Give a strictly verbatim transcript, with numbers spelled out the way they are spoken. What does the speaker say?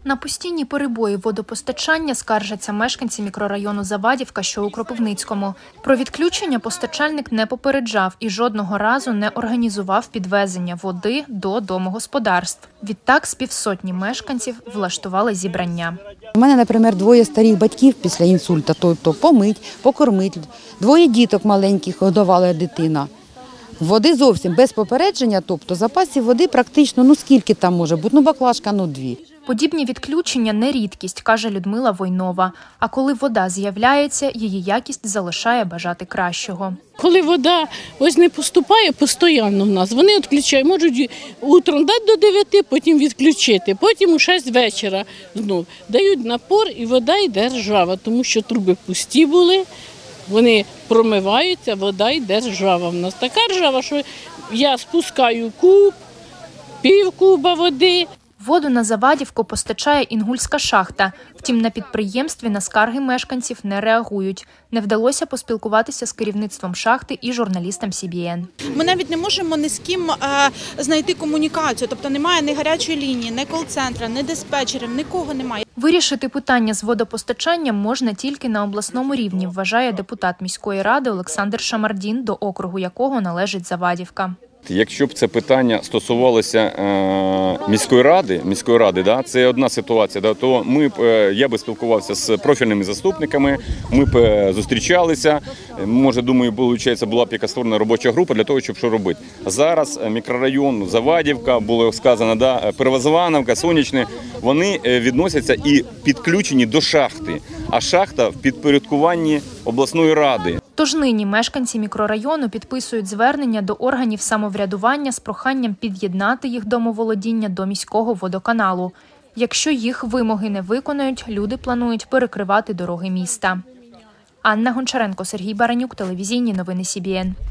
На постійні перебої водопостачання скаржаться мешканці мікрорайону Завадівка, що у Кропивницькому. Про відключення постачальник не попереджав і жодного разу не організував підвезення води до домогосподарств. Відтак з півсотні мешканців влаштували зібрання. У мене, наприклад, двоє старих батьків після інсульту, тобто помить, покормить. Двоє діток маленьких годувала дитина. Води зовсім без попередження, тобто запасів води практично, ну скільки там може бути, ну баклажка, ну дві. Подібні відключення – не рідкість, каже Людмила Войнова. А коли вода з'являється, її якість залишає бажати кращого. Коли вода ось не поступає постійно в нас, вони відключають, можуть утром дати до дев'яти, потім відключити, потім у шість вечора знов дають напор і вода йде ржава, тому що труби пусті були. Вони промиваються, вода йде ржава. У нас така ржава, що я спускаю куб, пів куба води. Воду на Завадівку постачає Інгульська шахта. Втім, на підприємстві на скарги мешканців не реагують. Не вдалося поспілкуватися з керівництвом шахти і журналістам Сі Бі Ен. Ми навіть не можемо ні з ким а, знайти комунікацію. Тобто немає ні гарячої лінії, ні кол-центра, ні диспетчерів, нікого немає. Вирішити питання з водопостачанням можна тільки на обласному рівні, вважає депутат міської ради Олександр Шамардін, до округу якого належить Завадівка. Якщо б це питання стосувалося е, міської ради, міської ради, да, це одна ситуація, да, то ми б, е, я би спілкувався з профільними заступниками, ми б е, зустрічалися, може, думаю, виходить, була б якась створена робоча група для того, щоб що робити. Зараз мікрорайон Завадівка, було сказано, да, Первозвановка, Сонячне, вони відносяться і підключені до шахти, а шахта в підпорядкуванні обласної ради. Тож нині мешканці мікрорайону підписують звернення до органів самоврядування з проханням під'єднати їх домоволодіння до міського водоканалу. Якщо їх вимоги не виконають, люди планують перекривати дороги міста. Анна Гончаренко, Сергій Баранюк, телевізійні новини Сі Бі Ен.